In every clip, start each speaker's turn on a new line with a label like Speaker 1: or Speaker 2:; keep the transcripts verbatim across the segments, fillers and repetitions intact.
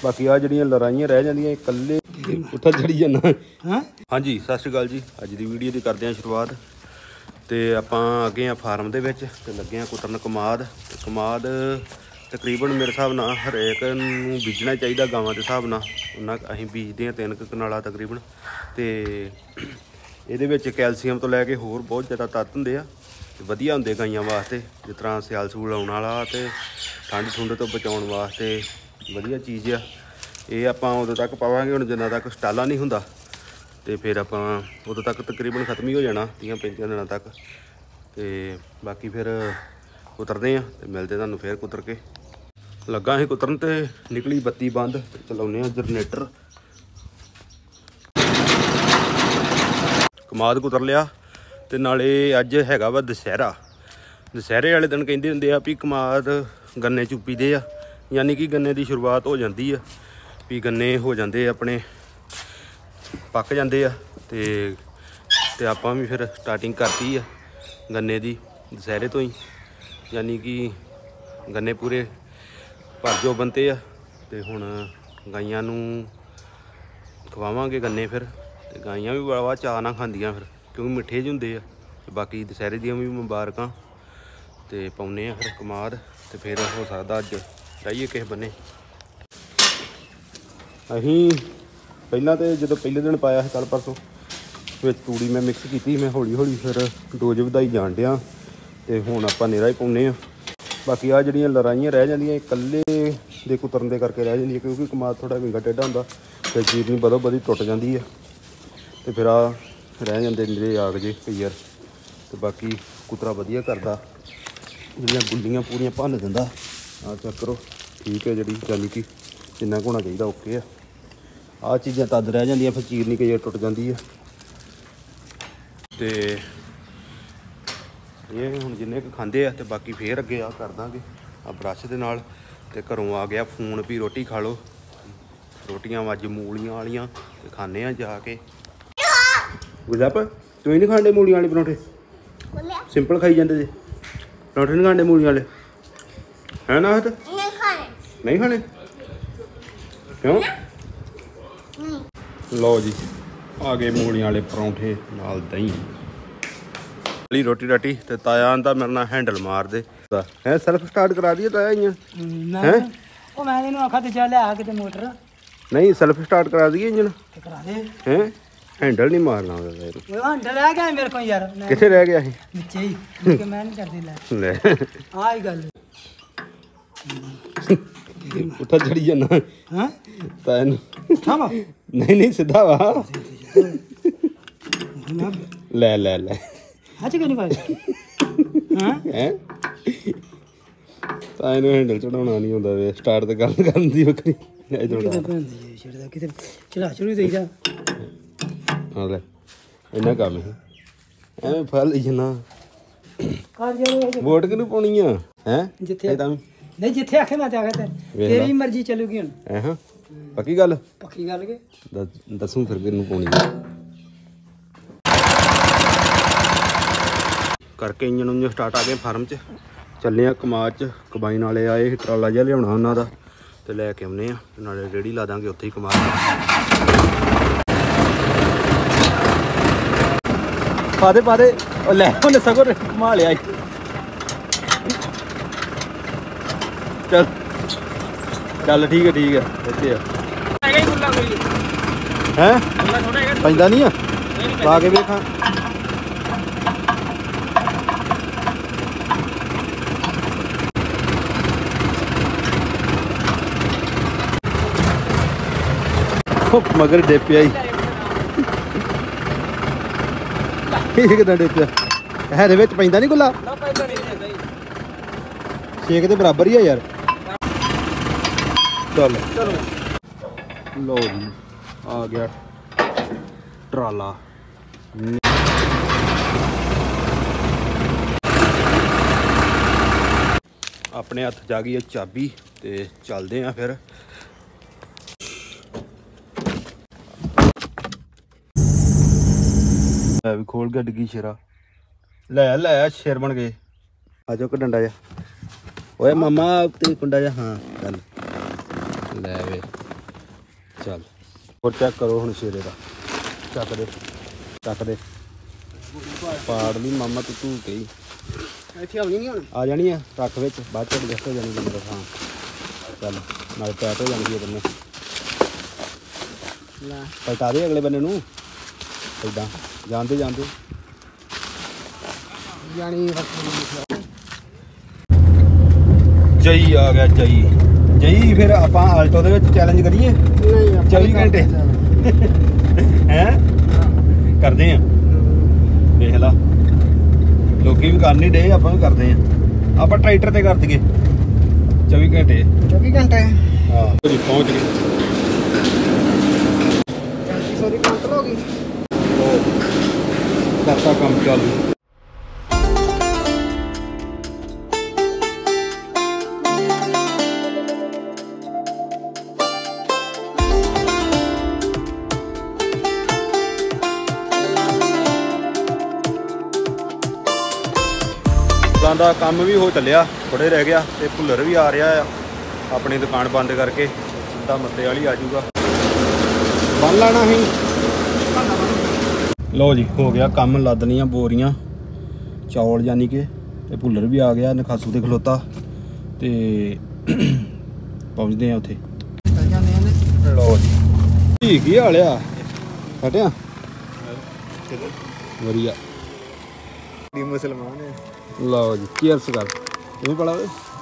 Speaker 1: बाकी आ जड़ियां लड़ाइयां रह जांदियां कल्ले उठा चढ़ी जाना। हाँ जी सत श्री अकाल जी। अज की वीडियो की करते हैं शुरुआत। तो आप अगे आ फार्म के लगे हैं कुतरन कमाद। कमाद तकरीबन मेरे हिसाब न हरेक नूं बीजना चाहिए गावां के हिसाब न उन्ना असीं बीजते हैं तीन कनाला तकरीबन। तो ये कैल्शियम तो लैके होर बहुत ज़्यादा तत्त होंगे आ वधिया होंगे गाइयां वास्ते। जिस तरह सियाल सूल आने वाला तो ठंड ठुंड तो बचाने वास्ते वधिया चीज़ आ। ये आप उदों तक पावांगे हुण जिन्ना तक स्टाला नहीं हुंदा तो फिर आप उदों तक तकरीबन खत्म ही हो जाना तीह पैंती दिनों तक। तो बाकी फिर कुतरते हैं तो मिलते तुहानूं फिर कुतर के। लगा ही कुतरन तो निकली बत्ती बंद चलाने जनरेटर। कमाद कुतर लिया तो नाले अज हैगा वा दशहरा। दशहरे वाले दिन कहिंदे हुंदे आ भी कमाद गन्ने चुप्पी दे आ यानी कि गन्ने की शुरुआत हो जाती है भी गन्ने हो जाते अपने पक जाते आ। तो आप भी फिर स्टार्टिंग करती है गन्ने की दशहरे तो ही यानी कि गन्ने पूरे भर जो बनते आ। तो हुण गाइयां नूं खवावांगे गन्ने फिर तो गाइयां भी बड़ा चाऽ नाल खांदियां फिर क्योंकि मिठे ज हुंदे आ। बाकी दशहरे दियां भी मुबारकां। तो पाउने आ फिर कमाद तो फिर हो सकदा अज जाइए किस बन्ने। अहीं पहलां तो जो पहले दिन पाया कल परसों फिर तूड़ी मैं मिक्स की मैं हौली हौली फिर डोज वधाई जान दिया तो हुण आपां नेरा ही पाउने आ। बाकी आ जड़ियां लड़ाइयां रह जांदियां कल्ले दे कुतरन दे करके रह जांदियां क्योंकि कमाद थोड़ा विंगा टेढ़ा हुंदा फिर चीरनी बदो बदी टुट जाती है। तो फिर आ रह जांदे निरे आग जे कईयर। तो बाकी कुतरा वधिया करदा जिहड़ियां गुल्लियां पूरियां भन्न दिंदा। आ चेक करो ठीक है जी यानी कि जिन्ना होना चाहिए ओके आ। आ चीज़ां तद रह जांदियां फिर चीरनी कई टुट जाती है। तो ये हुण जिन्ने क खांदे आ तो बाकी फिर अगे आ कर दांगे आ ब्रश दे नाल। ते घरों आ गया फोन भी रोटी खा लो। रोटियां अज मूलियां वालियां ते खाने आ जाके। गुजप तू ही नहीं खांदे मूलियां वाले परौंठे सिंपल खाई जाते जे परौंठे नहीं खांदे मूलियां वाले है ना। हत नहीं खाने क्यों? लो जी आ गए मूलियां वाले परौंठे नाल दही रोटी राटी। तो ताया आंदा मेरे नाल हैंडल मार दे है सेल्फ स्टार्ट करा दिए ताया इयां है मोटर नहीं सेल्फ स्टार्ट करा दिए इंजन है हैंडल नहीं मारना हैंडल रह गया मेरे को यार किथे रह गया नीचे ही कि मैं नहीं करदी ले आ ही गल उठा चढ़ी जाना हां ताया उठा वा नहीं नहीं सीधा वा ले ले ले आज क्यों नहीं पाई हां हैं ताया नु हैंडल चढ़ाउणा नहीं हुंदा वे स्टार्ट ते गल करन दी वखरी छड़दा किते चला चढ़ू देईदा हां ले इन्ना काम है एवें फल जना कर जे वोट किनु पाउणी आ हैं जिथे नहीं जिथे आखे मैं ते आखे तेरी मर्जी चलूगी हुन हैं पक्की गल पक्की गल के दसूं फिर किनु पाउणी करके इंजन उंजन स्टार्ट आ गए फार्म च चले आ कमाद च कबाइन वाले आए ट्राला जिहा लियाउणा उन्हां दा ते लैके आउने आ नाले रेहड़ी ला दांगे उत्थे ही कमाद पादे पादे लै उन्हें सगों घुमा लिया चल चल ठीक है ठीक है ओके है पैंदा नहीं है पा के वेखा मगर डेपिया ही कितना डेपिया है पैंदा नहीं गुला छेक के बराबर ही है यार। चल लो जी आ गया ट्राला अपने हथ जा गई है चाबी तो चलते हैं फिर। भी खोल गया डिग्गी शेरा लै लै शेर बन गए आ जाओ डंडा जा ओए मामा ते कुंडा जा हाँ चल लै वे चल और चेक करो हम शेरे का चक दे चक दे पाड़ ली मामा तू तू के ही आ जानी है रख विच बाद च एडजस्ट हो जानी मेरे हाँ चल नाल पैट हो जानी है बन्ने पलटा दे अगले बन्ने नूं इदां जानते जानते जई आ गया जई जई फिर आप आल्टो दे विच चैलेंज करिए चौबी घंटे हैं करते हैं देख ला लोग भी कर नहीं रहे आप करते हैं आप ट्रैक्टर से कर दिए चौबी घंटे
Speaker 2: चौबी घंटे
Speaker 1: हाँ पहुँच गए करता काम चालू ਦਾ ਕੰਮ ਵੀ ਹੋ ਚੱਲਿਆ ਥੋੜੇ ਰਹਿ ਗਿਆ ਤੇ ਭੁੱਲਰ ਵੀ ਆ ਰਿਹਾ ਆ ਆਪਣੀ ਦੁਕਾਨ ਬੰਦ ਕਰਕੇ ਸਿੱਧਾ ਮੱਤੇ ਵਾਲੀ ਆ ਜਾਊਗਾ ਬੰਨ ਲੈਣਾ ਸੀ ਲਓ ਜੀ ਹੋ ਗਿਆ ਕੰਮ ਲੱਦਣੀਆਂ ਬੋਰੀਆਂ ਚੌਲ ਯਾਨੀ ਕਿ ਤੇ ਭੁੱਲਰ ਵੀ ਆ ਗਿਆ ਨਖਾਸੂ ਤੇ ਖਲੋਤਾ ਤੇ ਪਹੁੰਚਦੇ ਆ ਉੱਥੇ ਲਓ ਜੀ ਕੀ ਕੀ ਹਾਲਿਆ ਹਟਿਆ ਵਧੀਆ
Speaker 2: ਮੁਸਲਮਾਨ ਹੈ
Speaker 1: लो जी चीयर्स कर तुम्हें पढ़ा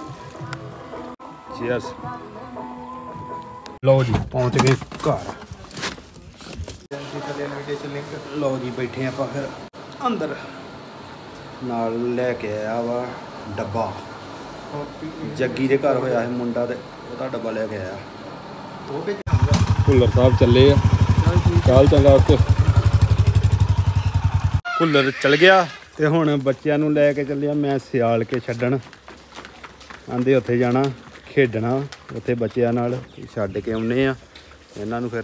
Speaker 1: चीयर्स लो जी पहुंच गए घर लो जी बैठे आप फिर अंदर नाल लैके आया वा डब्बा जग्गी दे घर होया है मुंडा ते ओहदा डब्बा लैके आया भुल्लर साहब चले चाल चंगा ओके भुल्लर चल गया ਤੇ ਹੁਣ ਬੱਚਿਆਂ ਨੂੰ ਲੈ ਕੇ ਚੱਲਿਆ ਮੈਂ ਸਿਆਲ ਕੇ ਛੱਡਣ ਆਂਦੇ ਉੱਥੇ ਜਾਣਾ ਖੇਡਣਾ ਉੱਥੇ ਬੱਚਿਆਂ ਨਾਲ ਛੱਡ ਕੇ ਆਉਨੇ ਆ ਇਹਨਾਂ ਨੂੰ ਫਿਰ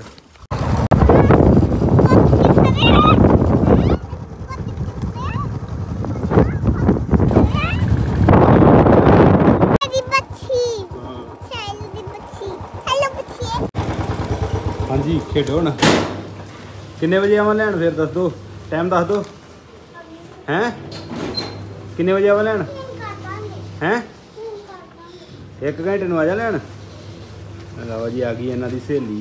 Speaker 1: ਹਾਂਜੀ ਖੇਡੋ ਹੁਣ ਕਿੰਨੇ ਵਜੇ ਆਵਾਂ ਲੈਣ ਫਿਰ ਦੱਸ ਦੋ ਟਾਈਮ ਦੱਸ ਦੋ हैं किन्ने बजे आवा लैन हैं एक घंटे आ जा लैन लो जी आ गई इन्हों की सहेली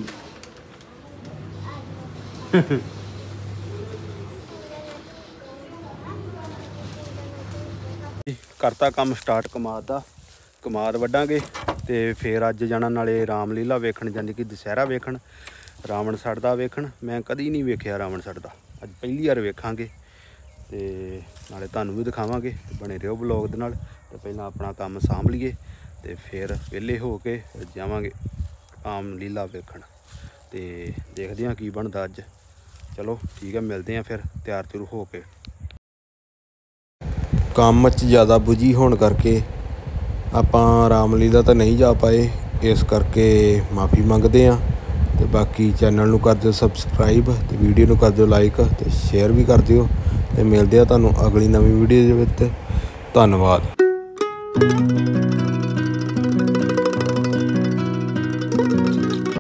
Speaker 1: करता काम स्टार्ट कमाद का कमाद वड्डांगे तो फिर अज जाना नाले रामलीला वेखण जानी कि दशहरा वेखण रावण सड़दा वेखण मैं कदी नहीं वेखिया रावण सड़दा अज पहली बार वेखांगे ਤੇ ਨਾਲੇ ਤੁਹਾਨੂੰ ਵੀ ਦਿਖਾਵਾਂਗੇ ਤੇ ਬਣੇ ਰਹੋ ਵਲੌਗ ਦੇ ਨਾਲ ਤੇ ਪਹਿਲਾਂ ਆਪਣਾ ਕੰਮ ਸਾਂਭ ਲਈਏ ਤੇ ਫਿਰ ਵਿਹਲੇ ਹੋ ਕੇ ਜਾਵਾਂਗੇ ਆਮ ਲੀਲਾ ਵੇਖਣ ਤੇ ਦੇਖਦੇ ਹਾਂ ਕੀ ਬਣਦਾ ਅੱਜ ਚਲੋ ਠੀਕ ਹੈ ਮਿਲਦੇ ਹਾਂ ਫਿਰ ਤਿਆਰ ਤਿਆਰ ਹੋ ਕੇ ਕੰਮ 'ਚ ਜ਼ਿਆਦਾ ਬੁਝੀ ਹੋਣ ਕਰਕੇ ਆਪਾਂ ਰਾਮਲੀਲਾ ਤਾਂ ਨਹੀਂ ਜਾ ਪਾਏ ਇਸ ਕਰਕੇ ਮਾਫੀ ਮੰਗਦੇ ਹਾਂ ਤੇ ਬਾਕੀ ਚੈਨਲ ਨੂੰ ਕਰ ਦਿਓ ਸਬਸਕ੍ਰਾਈਬ ਤੇ ਵੀਡੀਓ ਨੂੰ ਕਰ ਦਿਓ ਲਾਈਕ ਤੇ ਸ਼ੇਅਰ ਵੀ ਕਰ ਦਿਓ ਤੇ ਮਿਲਦੇ ਆ ਤੁਹਾਨੂੰ ਅਗਲੀ ਨਵੀਂ ਵੀਡੀਓ ਦੇ ਵਿੱਚ ਧੰਨਵਾਦ।